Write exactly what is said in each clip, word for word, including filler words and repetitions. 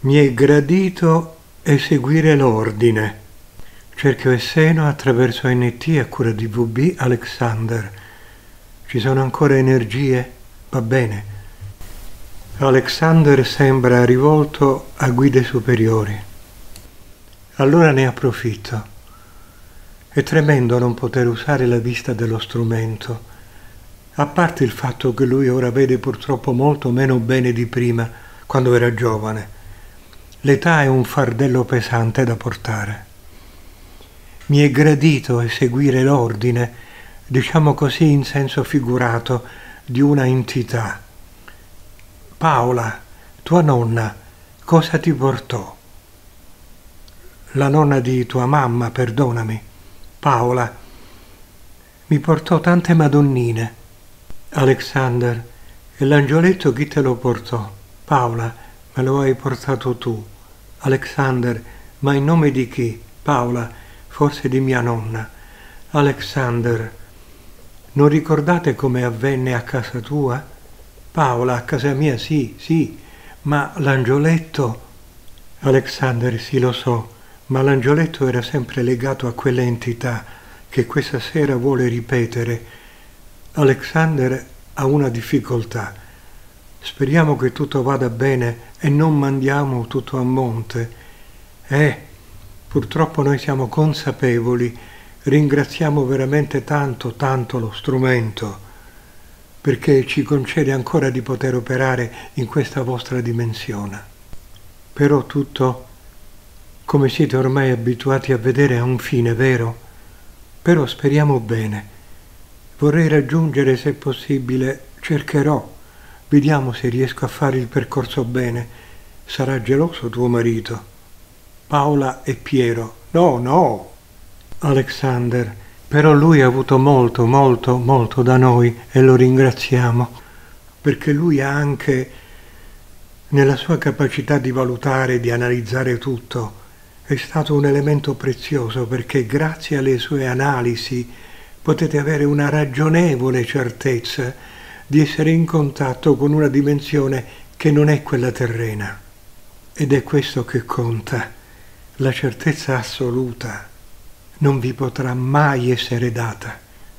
Mi è gradito eseguire l'ordine. Cerchio e seno attraverso N T a cura di V B Alexander. Ci sono ancora energie? Va bene. Alexander sembra rivolto a guide superiori. Allora ne approfitto. È tremendo non poter usare la vista dello strumento, a parte il fatto che lui ora vede purtroppo molto meno bene di prima, quando era giovane. L'età è un fardello pesante da portare. Mi è gradito eseguire l'ordine, diciamo così in senso figurato, di una entità. Paola, tua nonna, cosa ti portò? La nonna di tua mamma, perdonami. Paola, mi portò tante madonnine. Alexander, e l'angioletto chi te lo portò? Paola, me lo hai portato tu. Alexander, ma in nome di chi? Paola, forse di mia nonna. Alexander, non ricordate come avvenne a casa tua? Paola, a casa mia sì, sì, ma l'angioletto... Alexander, sì lo so, ma l'angioletto era sempre legato a quella entità che questa sera vuole ripetere. Alexander ha una difficoltà. Speriamo che tutto vada bene e non mandiamo tutto a monte. Eh, purtroppo noi siamo consapevoli, ringraziamo veramente tanto, tanto lo strumento, perché ci concede ancora di poter operare in questa vostra dimensione. Però tutto, come siete ormai abituati a vedere, ha un fine, vero? Però speriamo bene. Vorrei raggiungere, se possibile, cercherò. Vediamo se riesco a fare il percorso bene. Sarà geloso tuo marito? Paola e Piero. No, no. Alexander, però lui ha avuto molto, molto, molto da noi e lo ringraziamo, perché lui ha anche, nella sua capacità di valutare, di analizzare tutto, è stato un elemento prezioso, perché grazie alle sue analisi potete avere una ragionevole certezza di essere in contatto con una dimensione che non è quella terrena. Ed è questo che conta, la certezza assoluta. Non vi potrà mai essere data.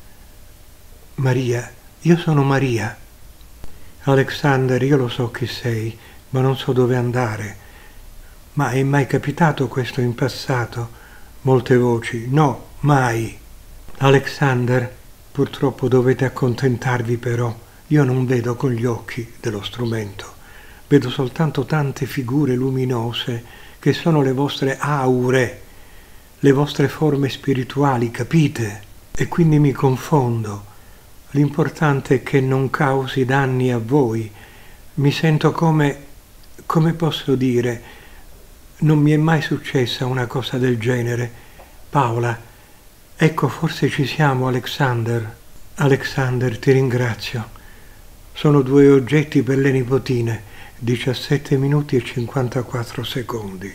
Maria, io sono Maria. Alexander, io lo so chi sei, ma non so dove andare. Ma è mai capitato questo in passato? Molte voci, no, mai. Alexander, purtroppo dovete accontentarvi però. Io non vedo con gli occhi dello strumento. Vedo soltanto tante figure luminose che sono le vostre aure, le vostre forme spirituali, capite? E quindi mi confondo. L'importante è che non causi danni a voi. Mi sento come, come posso dire, non mi è mai successa una cosa del genere. Paola, ecco, forse ci siamo, Alexander. Alexander, ti ringrazio. Sono due oggetti per le nipotine, diciassette minuti e cinquantaquattro secondi.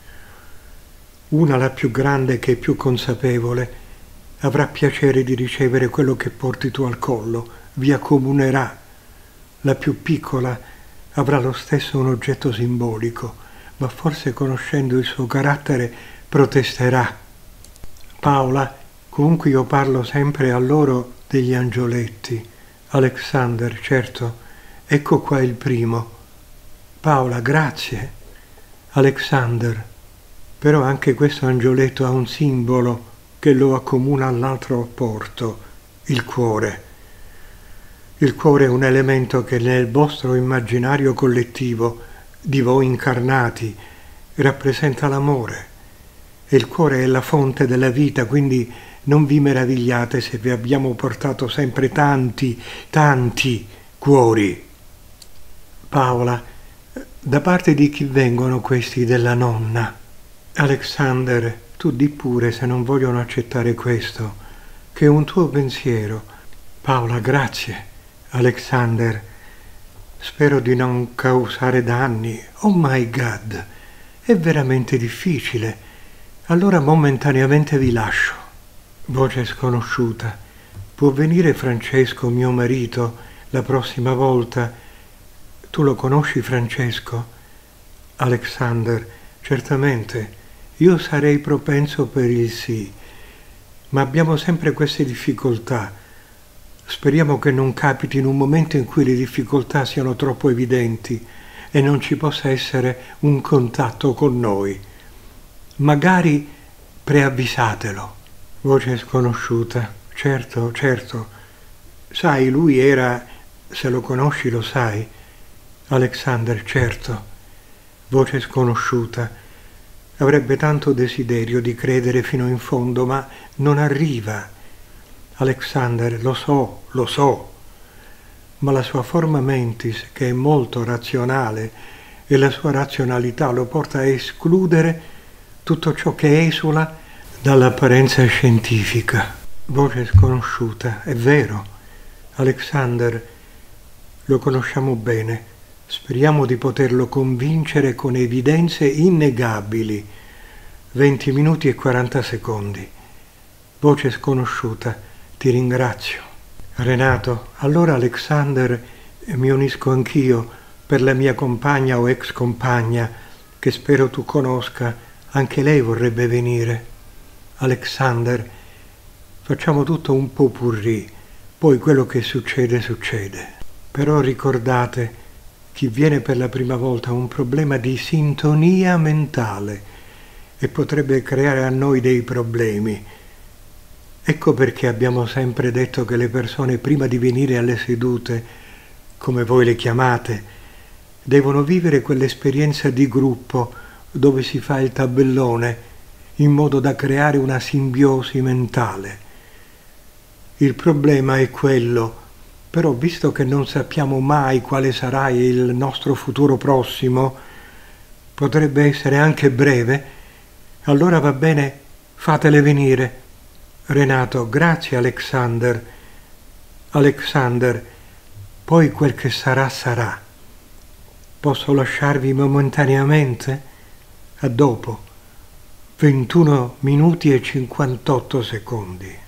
Una, la più grande, che è più consapevole, avrà piacere di ricevere quello che porti tu al collo, vi accomunerà. La più piccola avrà lo stesso un oggetto simbolico, ma forse conoscendo il suo carattere protesterà. Paola, comunque io parlo sempre a loro degli angioletti. Alexander, certo, ecco qua il primo. Paola, grazie. Alexander, però anche questo angioletto ha un simbolo che lo accomuna all'altro porto, il cuore. Il cuore è un elemento che nel vostro immaginario collettivo, di voi incarnati, rappresenta l'amore. E il cuore è la fonte della vita, quindi non vi meravigliate se vi abbiamo portato sempre tanti, tanti cuori. Paola, da parte di chi vengono questi della nonna? Alexander, tu di pure se non vogliono accettare questo, che è un tuo pensiero. Paola, grazie. Alexander, spero di non causare danni. Oh my God, è veramente difficile. Allora momentaneamente vi lascio. Voce sconosciuta. Può venire Francesco, mio marito, la prossima volta? Tu lo conosci, Francesco? Alexander, certamente, io sarei propenso per il sì, ma abbiamo sempre queste difficoltà. Speriamo che non capiti in un momento in cui le difficoltà siano troppo evidenti e non ci possa essere un contatto con noi. Magari preavvisatelo. Voce sconosciuta. Certo, certo. Sai, lui era... Se lo conosci lo sai. Alexander, certo. Voce sconosciuta. Avrebbe tanto desiderio di credere fino in fondo, ma non arriva. Alexander, lo so, lo so. Ma la sua forma mentis, che è molto razionale, e la sua razionalità lo porta a escludere tutto ciò che esula dall'apparenza scientifica. Voce sconosciuta, è vero. Alexander, lo conosciamo bene. Speriamo di poterlo convincere con evidenze innegabili. venti minuti e quaranta secondi. Voce sconosciuta, ti ringrazio. Renato, allora Alexander, mi unisco anch'io per la mia compagna o ex compagna, che spero tu conosca, anche lei vorrebbe venire. Alexander, facciamo tutto un pot-pourri, poi quello che succede succede. Però ricordate, chi viene per la prima volta ha un problema di sintonia mentale e potrebbe creare a noi dei problemi. Ecco perché abbiamo sempre detto che le persone prima di venire alle sedute, come voi le chiamate, devono vivere quell'esperienza di gruppo dove si fa il tabellone in modo da creare una simbiosi mentale. Il problema è quello. Però visto che non sappiamo mai quale sarà il nostro futuro prossimo, potrebbe essere anche breve, allora va bene, fatele venire. Renato, grazie Alexander. Alexander, poi quel che sarà sarà. Posso lasciarvi momentaneamente? A dopo. ventuno minuti e cinquantotto secondi.